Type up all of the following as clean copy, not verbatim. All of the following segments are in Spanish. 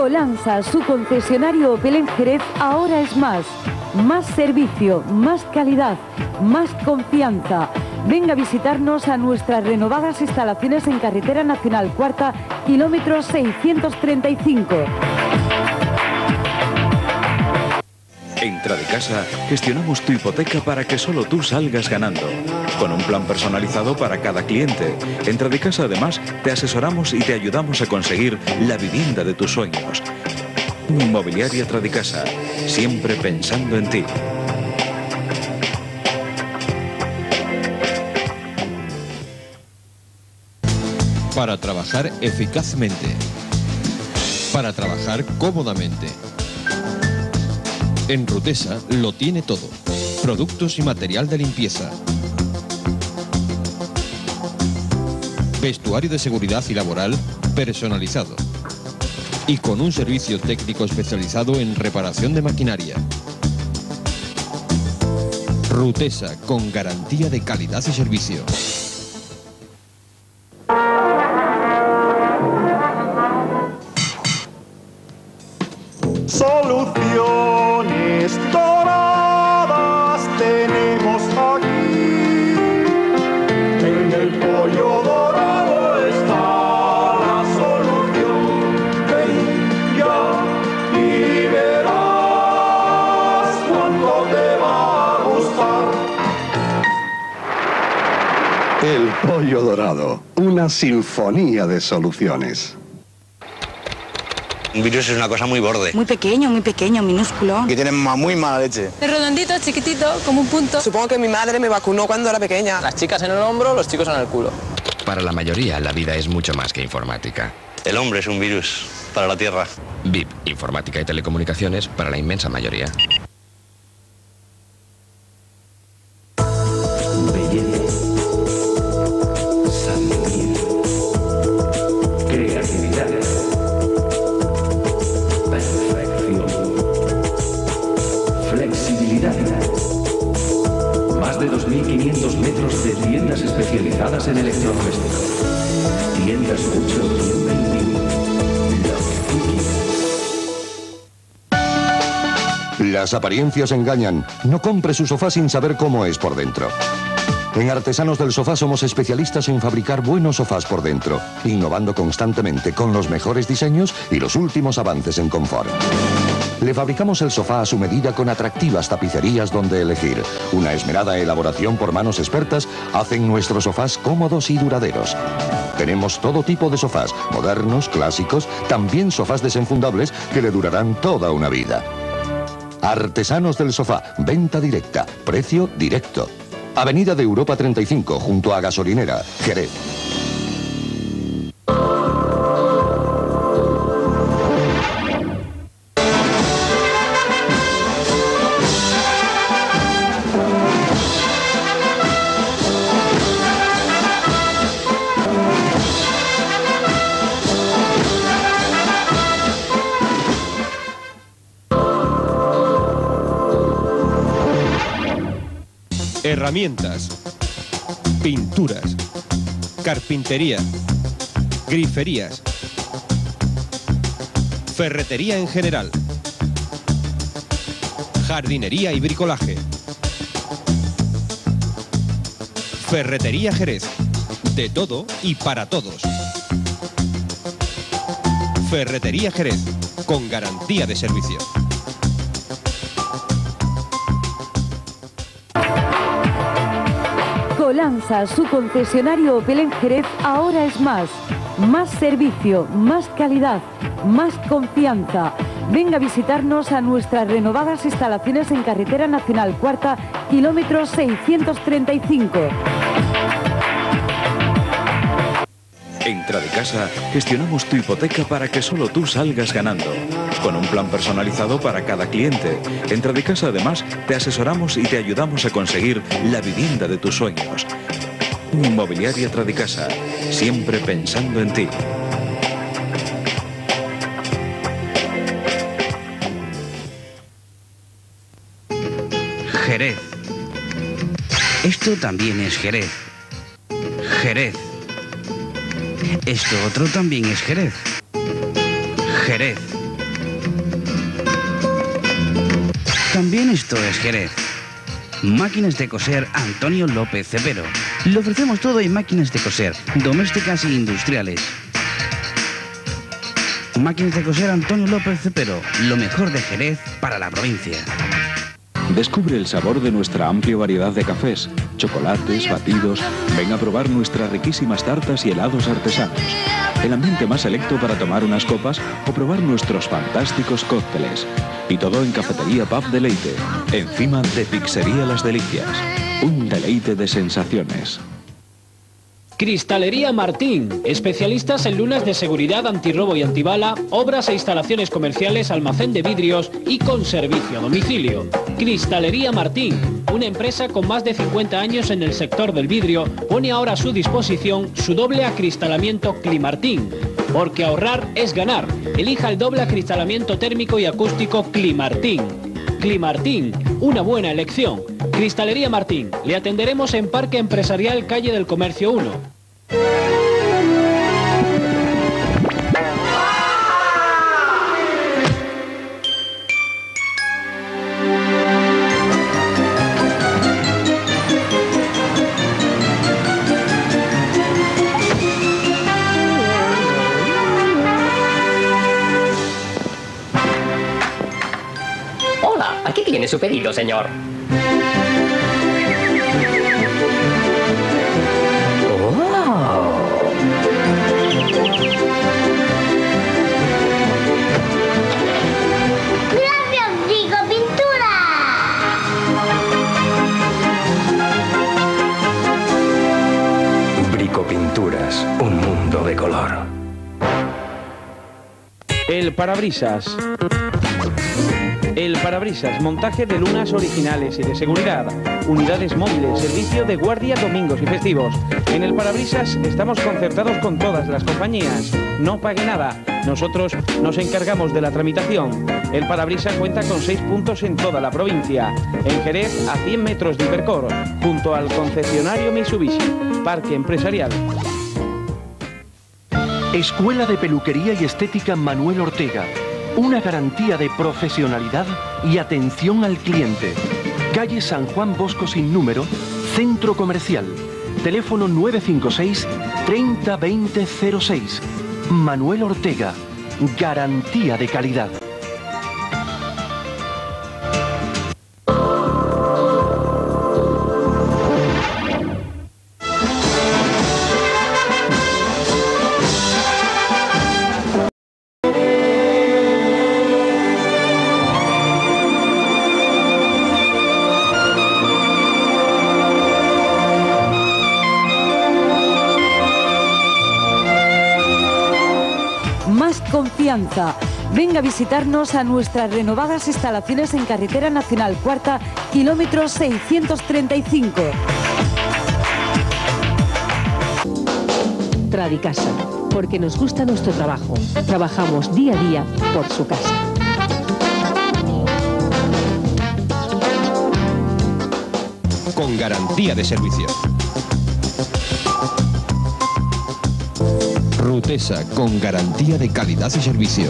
Colansa, su concesionario Opel en Jerez, ahora es más. Más servicio, más calidad, más confianza. Venga a visitarnos a nuestras renovadas instalaciones en Carretera Nacional Cuarta, kilómetro 635. En Tradecasa gestionamos tu hipoteca para que solo tú salgas ganando. Con un plan personalizado para cada cliente. En Tradecasa además te asesoramos y te ayudamos a conseguir la vivienda de tus sueños. Inmobiliaria Tradecasa, siempre pensando en ti. Para trabajar eficazmente. Para trabajar cómodamente. En Rutesa lo tiene todo. Productos y material de limpieza. Vestuario de seguridad y laboral personalizado. Y con un servicio técnico especializado en reparación de maquinaria. Rutesa, con garantía de calidad y servicio. Soluciones doradas tenemos aquí. En el pollo dorado está la solución. Ven ya y verás cuánto te va a gustar. El pollo dorado, una sinfonía de soluciones. Un virus es una cosa muy borde. Muy pequeño, minúsculo. Que tiene muy mala leche. Es redondito, chiquitito, como un punto. Supongo que mi madre me vacunó cuando era pequeña. Las chicas en el hombro, los chicos en el culo. Para la mayoría, la vida es mucho más que informática. El hombre es un virus para la Tierra. VIP, informática y telecomunicaciones para la inmensa mayoría. Más de 2.500 metros de tiendas especializadas en electrodomésticos. Tiendas mucho tiempo en vivo. Las apariencias engañan. No compre su sofá sin saber cómo es por dentro. En Artesanos del Sofá somos especialistas en fabricar buenos sofás por dentro, innovando constantemente con los mejores diseños y los últimos avances en confort. Le fabricamos el sofá a su medida con atractivas tapicerías donde elegir. Una esmerada elaboración por manos expertas hacen nuestros sofás cómodos y duraderos. Tenemos todo tipo de sofás, modernos, clásicos, también sofás desenfundables que le durarán toda una vida. Artesanos del Sofá, venta directa, precio directo. Avenida de Europa 35, junto a Gasolinera, Jerez. Herramientas, pinturas, carpintería, griferías, ferretería en general, jardinería y bricolaje. Ferretería Jerez, de todo y para todos. Ferretería Jerez, con garantía de servicio. Colansa, su concesionario Opel en Jerez, ahora es más. Más servicio, más calidad, más confianza. Venga a visitarnos a nuestras renovadas instalaciones en Carretera Nacional Cuarta, kilómetro 635. En Tradecasa gestionamos tu hipoteca para que solo tú salgas ganando. Con un plan personalizado para cada cliente. En Tradecasa además te asesoramos y te ayudamos a conseguir la vivienda de tus sueños. Inmobiliaria Tradecasa, siempre pensando en ti. Jerez. Esto también es Jerez. Jerez. Esto otro también es Jerez. Jerez. también esto es Jerez. Máquinas de coser Antonio López Cepero. Le ofrecemos todo en máquinas de coser, domésticas e industriales. Máquinas de coser Antonio López Cepero. Lo mejor de Jerez para la provincia. Descubre el sabor de nuestra amplia variedad de cafés, chocolates, batidos. Ven a probar nuestras riquísimas tartas y helados artesanos. El ambiente más selecto para tomar unas copas o probar nuestros fantásticos cócteles. Y todo en Cafetería Pub Deleite, encima de Pizzería Las Delicias. Un deleite de sensaciones. Cristalería Martín, especialistas en lunas de seguridad, antirrobo y antibala, obras e instalaciones comerciales, almacén de vidrios y con servicio a domicilio. Cristalería Martín, una empresa con más de 50 años en el sector del vidrio, pone ahora a su disposición su doble acristalamiento Climartín. Porque ahorrar es ganar. Elija el doble acristalamiento térmico y acústico Climartín. Climartín, una buena elección. Cristalería Martín, le atenderemos en Parque Empresarial, Calle del Comercio 1. Hola, aquí tiene su pedido, señor. Pinturas, un mundo de color. El parabrisas. El parabrisas, montaje de lunas originales y de seguridad, unidades móviles, servicio de guardia domingos y festivos. En el parabrisas estamos concertados con todas las compañías. No pague nada, nosotros nos encargamos de la tramitación. El parabrisas cuenta con 6 puntos en toda la provincia. En Jerez, a 100 metros de Hipercor, junto al concesionario Mitsubishi, Parque Empresarial. Escuela de Peluquería y Estética Manuel Ortega. Una garantía de profesionalidad y atención al cliente. Calle San Juan Bosco sin número, Centro Comercial. Teléfono 956 30 20 06. Manuel Ortega. Garantía de calidad. Más confianza. Venga a visitarnos a nuestras renovadas instalaciones en Carretera Nacional Cuarta, kilómetro 635. Tradicasa, porque nos gusta nuestro trabajo. Trabajamos día a día por su casa. Con garantía de servicio. Rutesa, con garantía de calidad y servicio.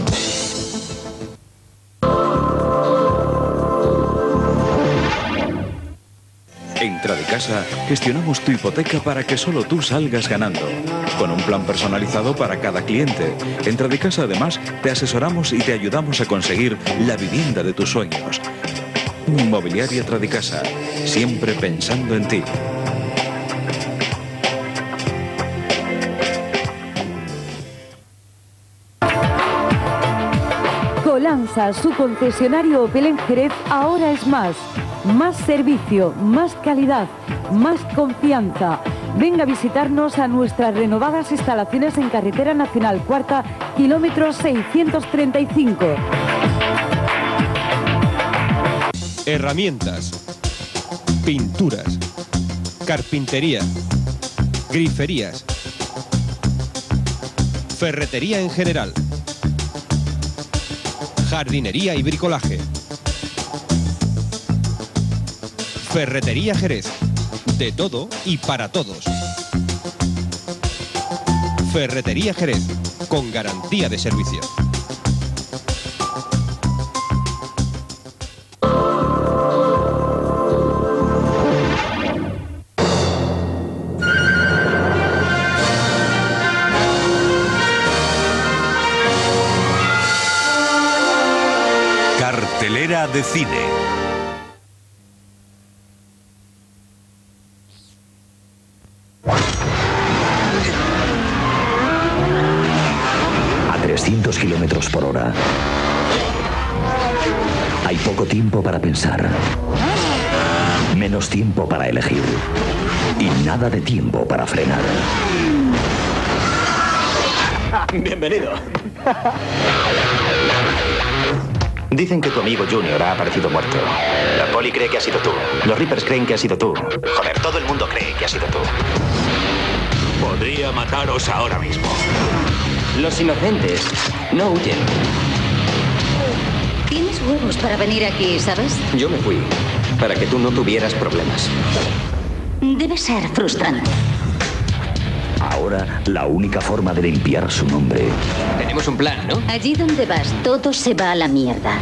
En Tradicasa gestionamos tu hipoteca para que solo tú salgas ganando. Con un plan personalizado para cada cliente. En Tradicasa además te asesoramos y te ayudamos a conseguir la vivienda de tus sueños. Inmobiliaria Tradicasa, siempre pensando en ti. Colansa, su concesionario Opel en Jerez, ahora es más. Más servicio, más calidad, más confianza. Venga a visitarnos a nuestras renovadas instalaciones en Carretera Nacional Cuarta, kilómetro 635. Herramientas, pinturas, carpintería, griferías, ferretería en general, jardinería y bricolaje. Ferretería Jerez, de todo y para todos. Ferretería Jerez, con garantía de servicio. Cartelera de cine. A 300 kilómetros por hora. Hay poco tiempo para pensar. Menos tiempo para elegir. Y nada de tiempo para frenar. Bienvenido. Dicen que tu amigo Junior ha aparecido muerto. La poli cree que has sido tú. Los Reapers creen que has sido tú. Joder, todo el mundo cree que has sido tú. Podría mataros ahora mismo. Los inocentes no huyen. Tienes huevos para venir aquí, ¿sabes? Yo me fui para que tú no tuvieras problemas. Debe ser frustrante. Ahora, la única forma de limpiar su nombre Tenemos un plan, ¿no? Allí donde vas, todo se va a la mierda.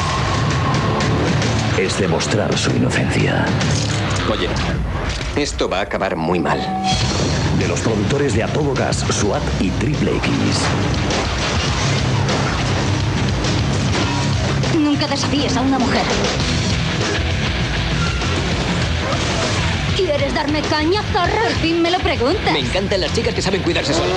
es demostrar su inocencia. Oye, esto va a acabar muy mal. De los productores de A Todo Gas, SWAT y Triple X. Nunca desafíes a una mujer. ¿Quieres darme caña, zorra? Por fin me lo preguntas. Me encantan las chicas que saben cuidarse solas.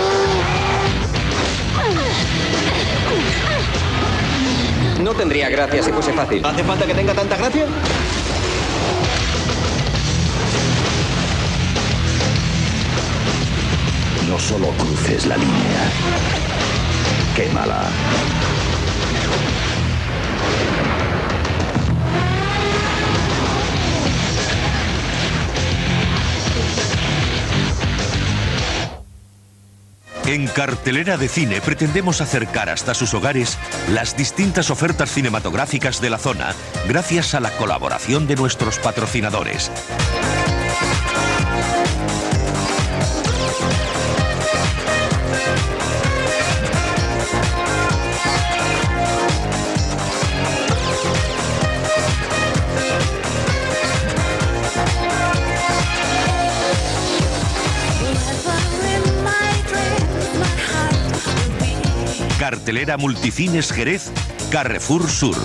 No tendría gracia si fuese fácil. ¿Hace falta que tenga tanta gracia? No solo cruces la línea. Quémala. En Cartelera de Cine pretendemos acercar hasta sus hogares las distintas ofertas cinematográficas de la zona gracias a la colaboración de nuestros patrocinadores. Cartelera Multicines Jerez, Carrefour Sur.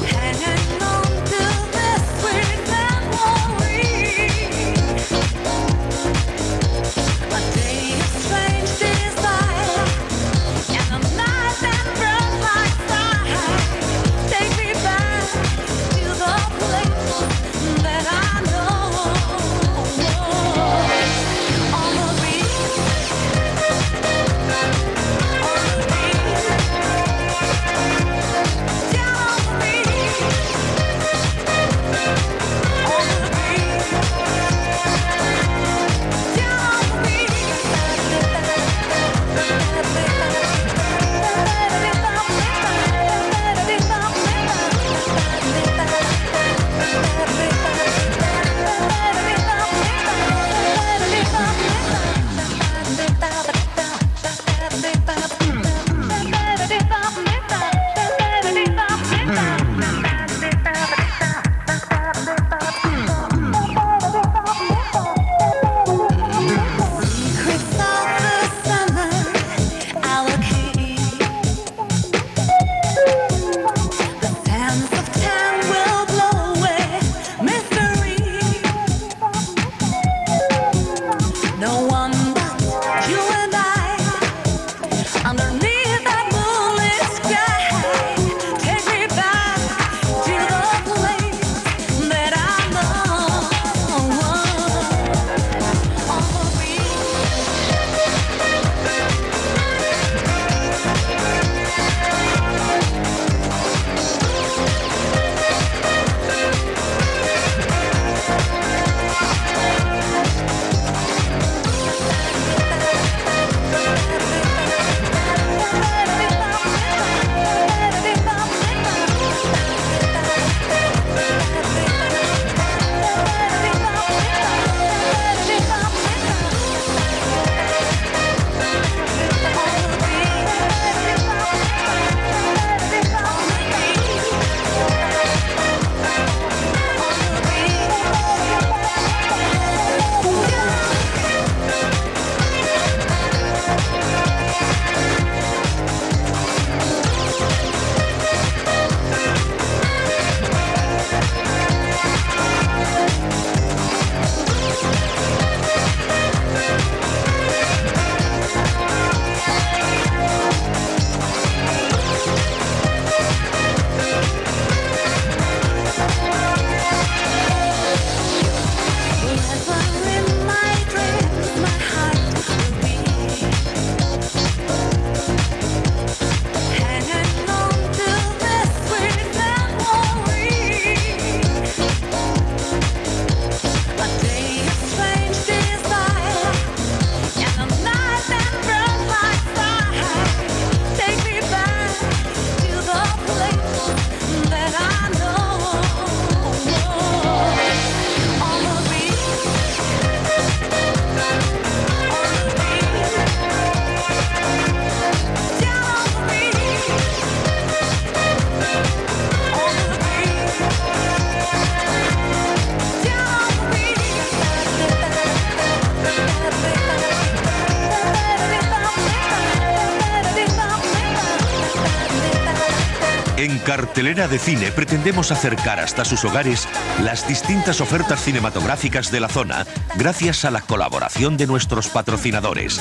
Cartelera de Cine pretendemos acercar hasta sus hogares las distintas ofertas cinematográficas de la zona gracias a la colaboración de nuestros patrocinadores.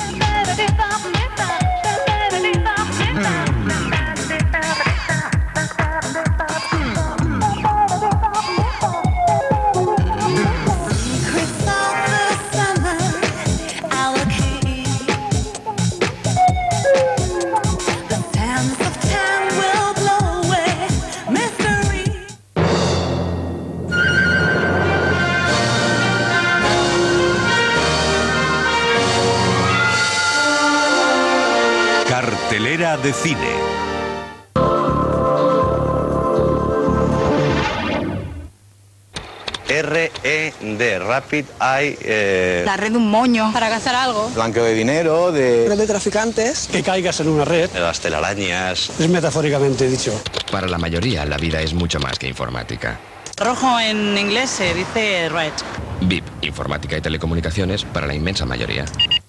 Cartelera de Cine. RED, Rapid Eye... La red de un moño. Para cazar algo. Blanqueo de dinero, de... Red de traficantes. Que caigas en una red. De las telarañas. Es metafóricamente dicho. Para la mayoría, la vida es mucho más que informática. Rojo en inglés se dice red. VIP, informática y telecomunicaciones para la inmensa mayoría.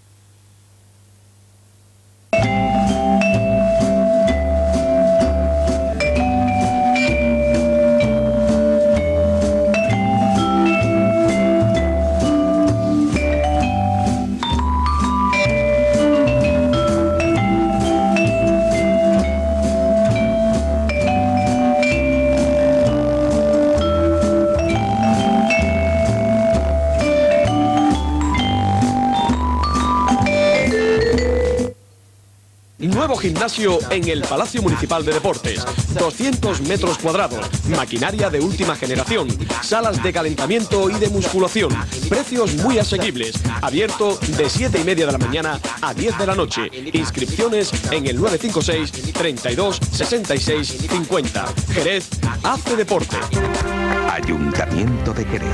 Nuevo gimnasio en el Palacio Municipal de Deportes. 200 metros cuadrados. Maquinaria de última generación. Salas de calentamiento y de musculación. Precios muy asequibles. Abierto de 7:30 de la mañana a 10 de la noche. Inscripciones en el 956 32 66 50. Jerez hace deporte. Ayuntamiento de Jerez.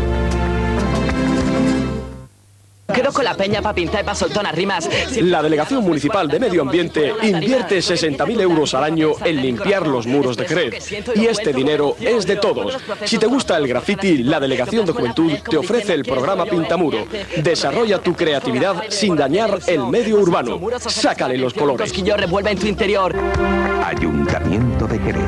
Quedo con la peña para pintar y para soltar unas rimas. La Delegación Municipal de Medio Ambiente invierte 60.000 euros al año en limpiar los muros de Jerez. Y este dinero es de todos. Si te gusta el graffiti, la Delegación de Juventud te ofrece el programa Pintamuro. Desarrolla tu creatividad sin dañar el medio urbano. Sácale los colores. Que yo revuelva en tu interior. Ayuntamiento de Jerez.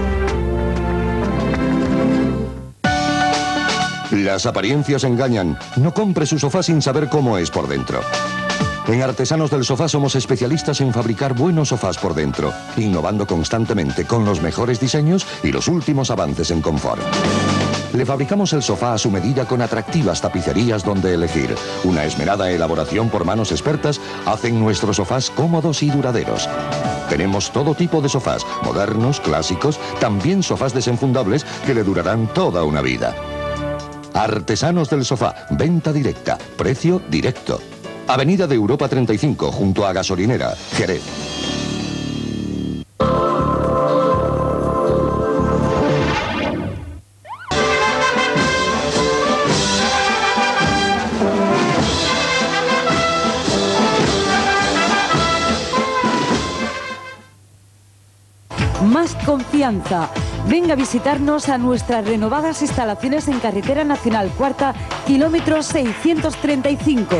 Las apariencias engañan. No compre su sofá sin saber cómo es por dentro. En Artesanos del Sofá somos especialistas en fabricar buenos sofás por dentro, innovando constantemente con los mejores diseños y los últimos avances en confort. Le fabricamos el sofá a su medida con atractivas tapicerías donde elegir. Una esmerada elaboración por manos expertas hacen nuestros sofás cómodos y duraderos. Tenemos todo tipo de sofás, modernos, clásicos, también sofás desenfundables que le durarán toda una vida. Artesanos del Sofá, venta directa, precio directo. Avenida de Europa 35, junto a Gasolinera, Jerez. Más confianza. Venga a visitarnos a nuestras renovadas instalaciones en Carretera Nacional Cuarta, kilómetro 635.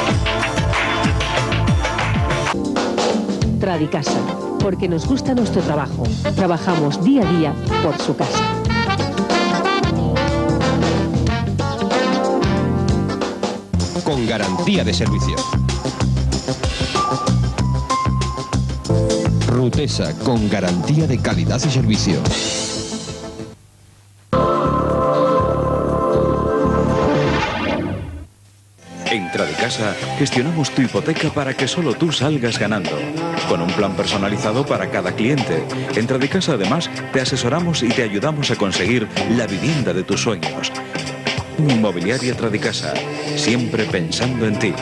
Tradicasa, porque nos gusta nuestro trabajo. Trabajamos día a día por su casa. Con garantía de servicio. Rutesa, con garantía de calidad y servicio. En Tradicasa gestionamos tu hipoteca para que solo tú salgas ganando. Con un plan personalizado para cada cliente. En Tradicasa además te asesoramos y te ayudamos a conseguir la vivienda de tus sueños. Inmobiliaria Tradicasa, siempre pensando en ti.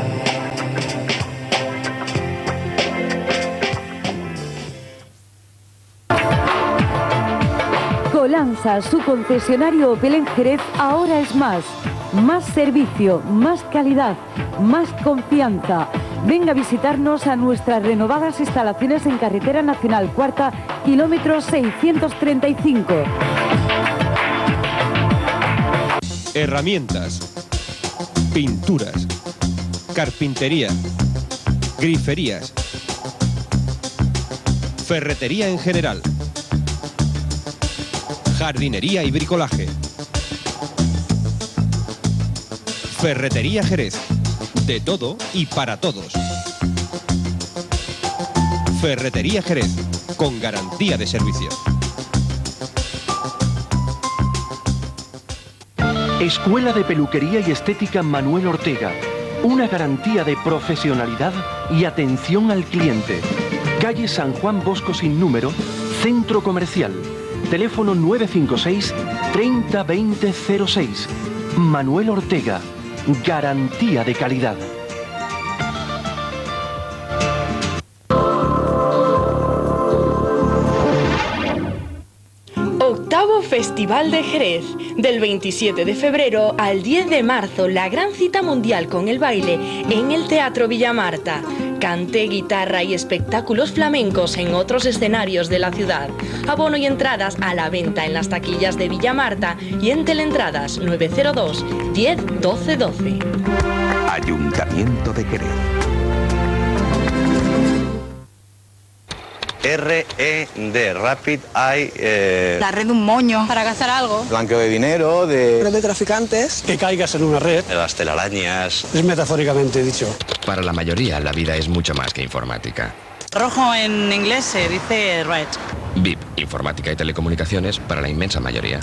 Colanza, su concesionario Opel en Jerez, ahora es más. Más servicio, más calidad, más confianza. Venga a visitarnos a nuestras renovadas instalaciones en Carretera Nacional Cuarta, kilómetro 635. Herramientas, pinturas, carpintería, griferías, ferretería en general. jardinería y bricolaje. Ferretería Jerez, de todo y para todos. Ferretería Jerez, con garantía de servicio. Escuela de Peluquería y Estética Manuel Ortega. Una garantía de profesionalidad y atención al cliente. Calle San Juan Bosco sin número, Centro Comercial. Teléfono 956 30 20 06. Manuel Ortega. Garantía de calidad. Octavo Festival de Jerez. Del 27 de febrero al 10 de marzo, la gran cita mundial con el baile en el Teatro Villamarta. Cante, guitarra y espectáculos flamencos en otros escenarios de la ciudad. Abono y entradas a la venta en las taquillas de Villamarta y en Teleentradas 902 10 12 12. Ayuntamiento de Jerez. RED, Rapid Eye... La red de un moño para cazar algo. Blanqueo de dinero, de... Red de traficantes. Que caigas en una red. De las telarañas. Es metafóricamente dicho. Para la mayoría, la vida es mucho más que informática. Rojo en inglés se dice red. VIP, informática y telecomunicaciones para la inmensa mayoría.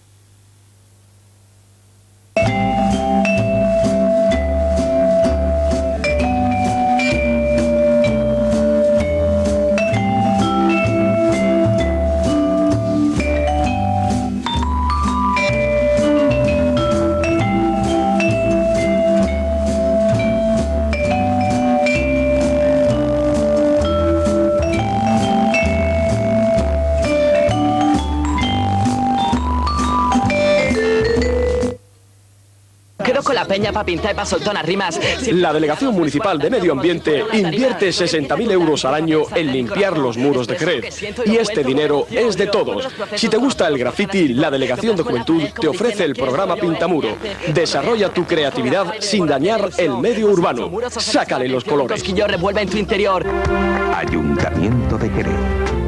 Peña para pintar y para soltar unas rimas. La Delegación Municipal de Medio Ambiente invierte 60.000 euros al año en limpiar los muros de Jerez. Y este dinero es de todos. Si te gusta el graffiti, la Delegación de Juventud te ofrece el programa Pintamuro. Desarrolla tu creatividad sin dañar el medio urbano. Sácale los colores. Que yo revuelva en tu interior. Ayuntamiento de Jerez.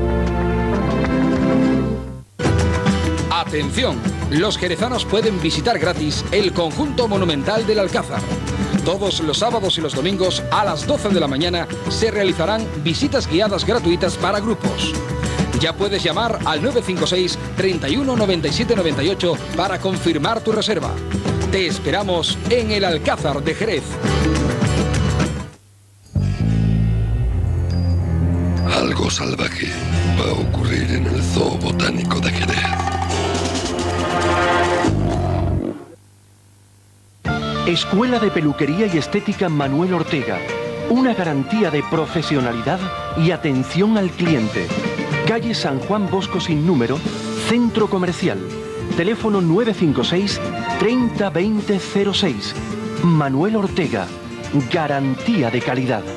Atención, los jerezanos pueden visitar gratis el conjunto monumental del Alcázar. Todos los sábados y los domingos a las 12 de la mañana se realizarán visitas guiadas gratuitas para grupos. Ya puedes llamar al 956 31 97 98 para confirmar tu reserva. Te esperamos en el Alcázar de Jerez. Algo salvaje va a ocurrir en el Zoo Botánico de Jerez. Escuela de Peluquería y Estética Manuel Ortega. Una garantía de profesionalidad y atención al cliente. Calle San Juan Bosco sin número, Centro Comercial. Teléfono 956 30 20 06. Manuel Ortega. Garantía de calidad.